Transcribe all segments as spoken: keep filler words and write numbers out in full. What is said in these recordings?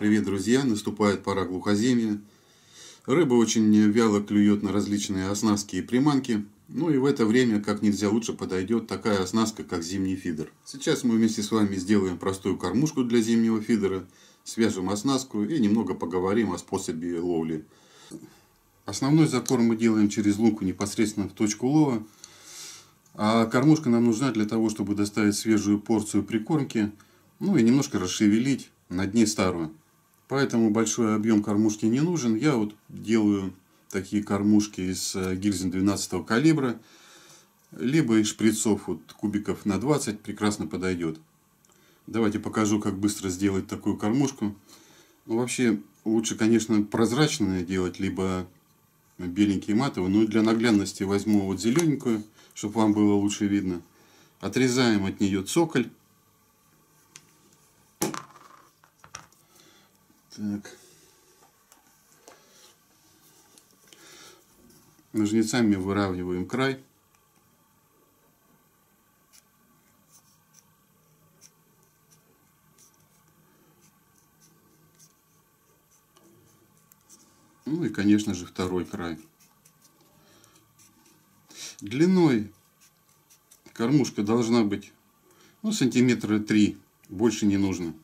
Привет, друзья! Наступает пора глухоземья. Рыба очень вяло клюет на различные оснастки и приманки. Ну и в это время как нельзя лучше подойдет такая оснастка, как зимний фидер. Сейчас мы вместе с вами сделаем простую кормушку для зимнего фидера, свяжем оснастку и немного поговорим о способе ловли. Основной закорм мы делаем через лунку непосредственно в точку лова. А кормушка нам нужна для того, чтобы доставить свежую порцию прикормки, ну и немножко расшевелить на дне старую. Поэтому большой объем кормушки не нужен. Я вот делаю такие кормушки из гильз двенадцатого калибра, либо из шприцов вот, кубиков на двадцать прекрасно подойдет. Давайте покажу, как быстро сделать такую кормушку. Ну, вообще лучше, конечно, прозрачную делать, либо беленькие матовые. Но для наглядности возьму вот зелененькую, чтобы вам было лучше видно. Отрезаем от нее цоколь. Так. Ножницами выравниваем край. Ну и, конечно же, второй край. Длиной кормушка должна быть ну, сантиметра три, больше не нужно.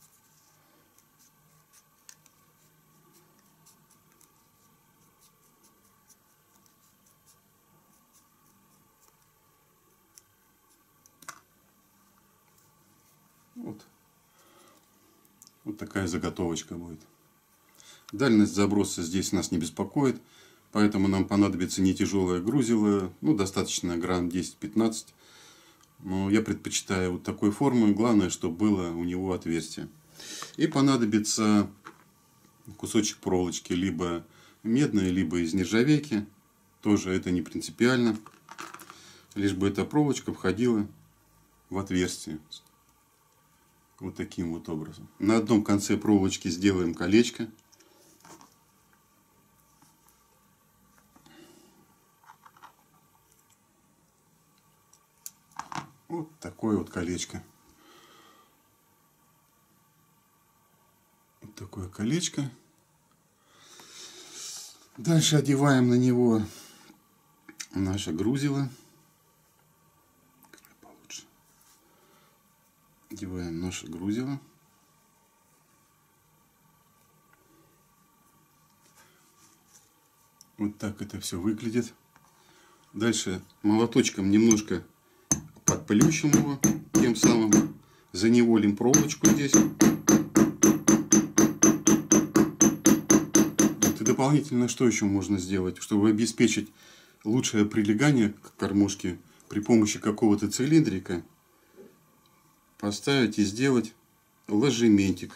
Вот. Вот такая заготовочка будет. Дальность заброса здесь нас не беспокоит, поэтому нам понадобится не тяжелое грузило, ну достаточно грамм десять-пятнадцать. Но я предпочитаю вот такой формы, главное, чтобы было у него отверстие. И понадобится кусочек проволочки, либо медной, либо из нержавейки. Тоже это не принципиально, лишь бы эта проволочка входила в отверстие. Вот таким вот образом. На одном конце проволочки сделаем колечко. Вот такое вот колечко. Вот такое колечко. Дальше одеваем на него наше грузило. Одеваем наше грузило. Вот так это все выглядит. Дальше молоточком немножко подплющим его, тем самым заневолим проволочку здесь. Вот. И дополнительно что еще можно сделать, чтобы обеспечить лучшее прилегание к кормушке при помощи какого-то цилиндрика? Поставить и сделать ложементик.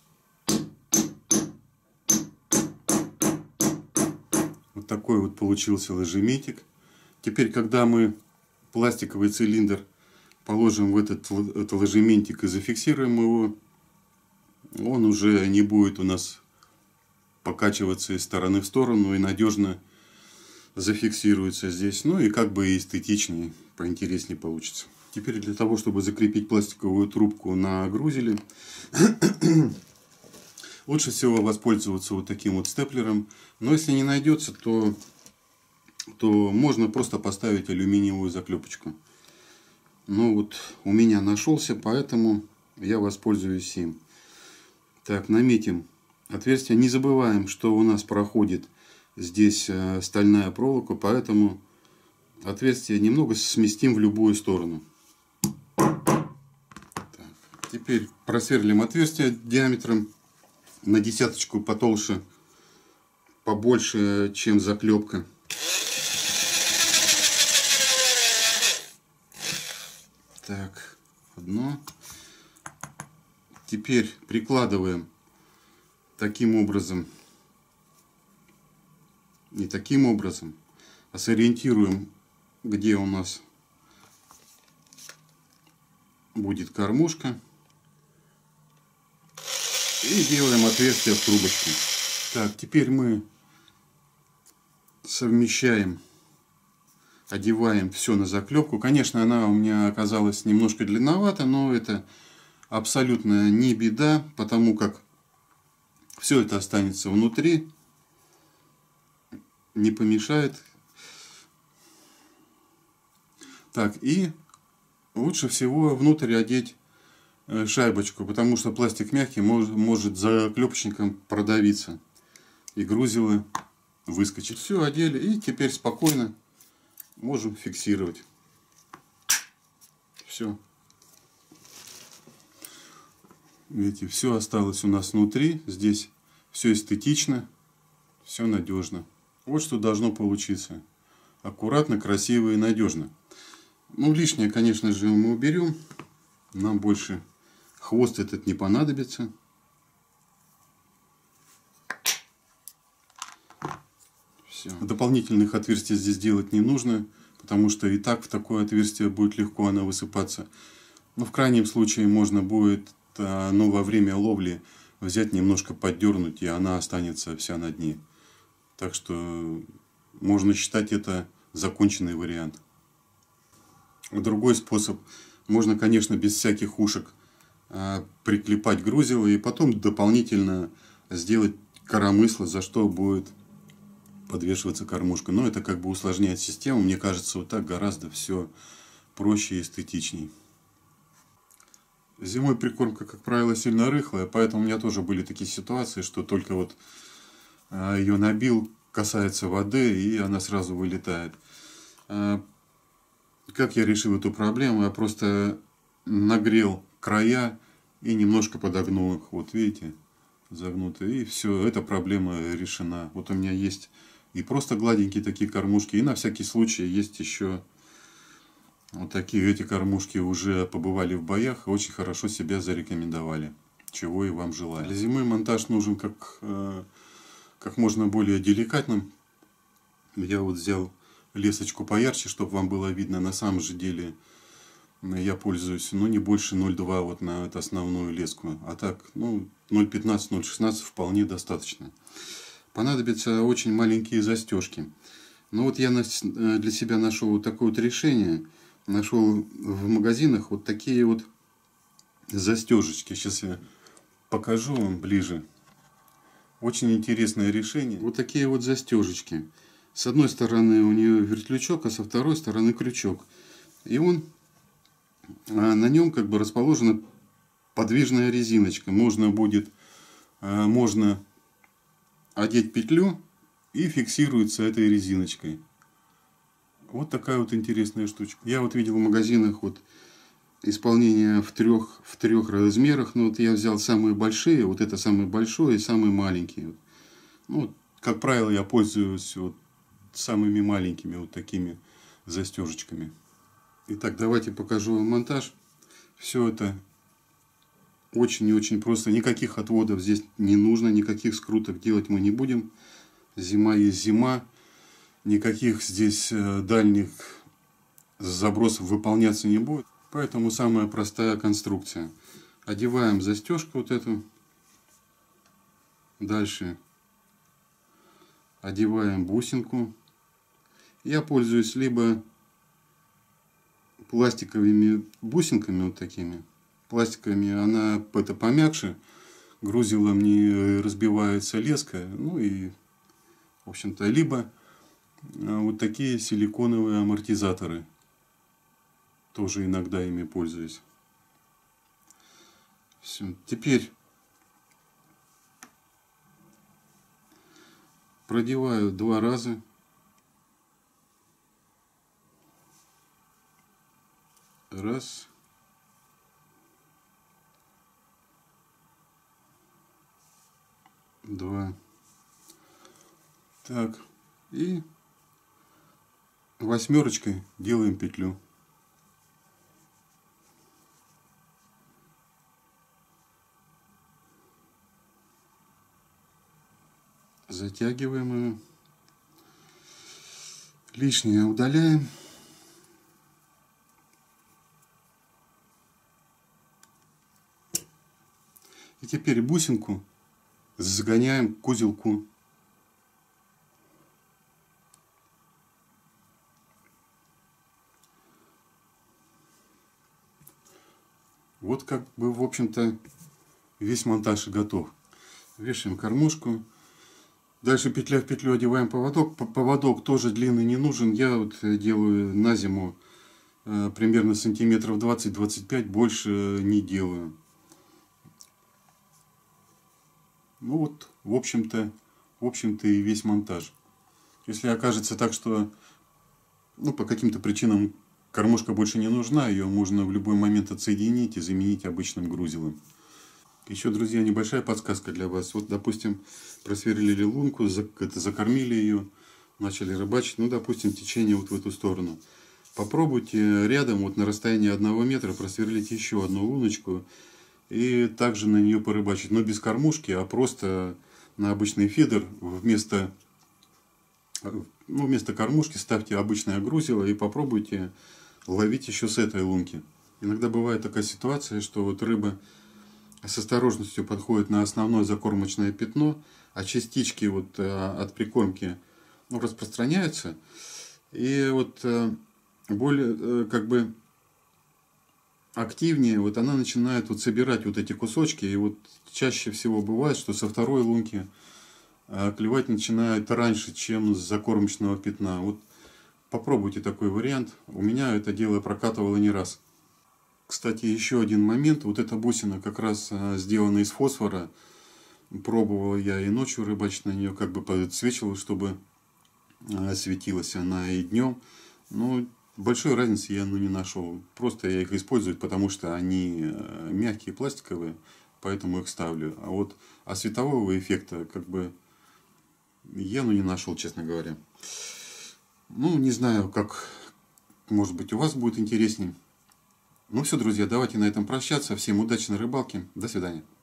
Вот такой вот получился ложементик. Теперь, когда мы пластиковый цилиндр положим в этот, этот ложементик и зафиксируем его, он уже не будет у нас покачиваться из стороны в сторону и надежно зафиксируется здесь. Ну и как бы эстетичнее, поинтереснее получится. Теперь для того, чтобы закрепить пластиковую трубку на грузиле, лучше всего воспользоваться вот таким вот степлером. Но если не найдется, то, то можно просто поставить алюминиевую заклепочку. Но вот у меня нашелся, поэтому я воспользуюсь им. Так, наметим отверстие. Не забываем, что у нас проходит здесь стальная проволока, поэтому отверстие немного сместим в любую сторону. Теперь просверлим отверстие диаметром на десяточку потолще, побольше, чем заклепка. Так, одно. Теперь прикладываем таким образом, не таким образом, а сориентируем, где у нас будет кормушка. И делаем отверстие в трубочку. Так, теперь мы совмещаем, одеваем все на заклепку. Конечно, она у меня оказалась немножко длинновата, но это абсолютно не беда, потому как Все это останется внутри, не помешает. Так, и лучше всего внутрь одеть шайбочку, потому что пластик мягкий, может, может за клепочником продавиться. И грузило выскочит. Все одели, и теперь спокойно можем фиксировать. Все. Видите, все осталось у нас внутри. Здесь все эстетично, все надежно. Вот что должно получиться. Аккуратно, красиво и надежно. Ну, лишнее, конечно же, мы уберем. Нам больше хвост этот не понадобится. Все. Дополнительных отверстий здесь делать не нужно, потому что и так в такое отверстие будет легко оно высыпаться. Но в крайнем случае можно будет, ну, во время ловли взять немножко поддернуть, и она останется вся на дне. Так что можно считать это законченный вариант. Другой способ. Можно, конечно, без всяких ушек приклепать грузило и потом дополнительно сделать коромысло, за что будет подвешиваться кормушка. Но это как бы усложняет систему. Мне кажется, вот так гораздо все проще и эстетичней. Зимой прикормка, как правило, сильно рыхлая, поэтому у меня тоже были такие ситуации, что только вот ее набил, касается воды, и она сразу вылетает. Как я решил эту проблему? Я просто нагрел края и немножко подогнул их. Вот видите, загнутые. И все, эта проблема решена. Вот у меня есть и просто гладенькие такие кормушки, и на всякий случай есть еще вот такие. Эти кормушки уже побывали в боях и очень хорошо себя зарекомендовали. Чего и вам желаю. Для зимы монтаж нужен как, как можно более деликатным. Я вот взял лесочку поярче, чтобы вам было видно. На самом же деле я пользуюсь, ну, не больше ноль целых два вот на эту основную леску. А так, ну, ноль целых пятнадцать — ноль целых шестнадцать вполне достаточно. Понадобятся очень маленькие застежки. Ну вот я для себя нашел вот такое вот решение. Нашел в магазинах вот такие вот застежечки. Сейчас я покажу вам ближе. Очень интересное решение. Вот такие вот застежечки. С одной стороны у нее вертлючок, а со второй стороны крючок. И он, на нем как бы расположена подвижная резиночка. Можно будет, можно одеть петлю и фиксируется этой резиночкой. Вот такая вот интересная штучка. Я вот видел в магазинах вот исполнение в трех, в трех размерах. Но вот я взял самые большие. Вот это самый большой и самый маленький. Ну, как правило, я пользуюсь вот самыми маленькими вот такими застежечками. Итак, давайте покажу вам монтаж. Все это очень и очень просто. Никаких отводов здесь не нужно. Никаких скруток делать мы не будем. Зима есть зима. Никаких здесь дальних забросов выполняться не будет. Поэтому самая простая конструкция. Одеваем застежку вот эту. Дальше одеваем бусинку. Я пользуюсь либо пластиковыми бусинками вот такими. Пластиковыми она это помягче. Грузилом не разбивается леска. Ну и, в общем-то, либо вот такие силиконовые амортизаторы. Тоже иногда ими пользуюсь. Все. Теперь продеваю два раза. Раз. Два. Так. И восьмерочкой делаем петлю. Затягиваем ее. Лишнее удаляем. И теперь бусинку загоняем к узелку. Вот как бы, в общем-то, весь монтаж и готов. Вешаем кормушку. Дальше петля в петлю одеваем поводок. Поводок тоже длинный не нужен. Я вот делаю на зиму примерно сантиметров двадцать-двадцать пять, больше не делаю. Ну вот, в общем-то, в общем-то и весь монтаж. Если окажется так, что ну, по каким-то причинам кормушка больше не нужна, ее можно в любой момент отсоединить и заменить обычным грузилом. Еще, друзья, небольшая подсказка для вас. Вот, допустим, просверлили лунку, это, закормили ее, начали рыбачить. Ну, допустим, течение вот в эту сторону. Попробуйте рядом, вот на расстоянии одного метра, просверлить еще одну луночку. И также на нее порыбачить. Но без кормушки, а просто на обычный фидер. Вместо, ну, вместо кормушки ставьте обычное грузило и попробуйте ловить еще с этой лунки. Иногда бывает такая ситуация, что вот рыба с осторожностью подходит на основное закормочное пятно, а частички вот от прикормки ну, распространяются. И вот более как бы активнее вот она начинает вот собирать вот эти кусочки. И вот чаще всего бывает, что со второй лунки клевать начинает раньше, чем с закормочного пятна. Вот попробуйте такой вариант. У меня это дело прокатывало не раз. Кстати, еще один момент. Вот эта бусина как раз сделана из фосфора. Пробовал я и ночью рыбачить на нее, как бы подсвечивал, чтобы светилась она и днем. Но большой разницы я ну, не нашел. Просто я их использую, потому что они мягкие, пластиковые, поэтому их ставлю. А вот а светового эффекта как бы я ну, не нашел, честно говоря. Ну, не знаю, как, может быть, у вас будет интересней. Ну все, друзья, давайте на этом прощаться. Всем удачи на рыбалке. До свидания.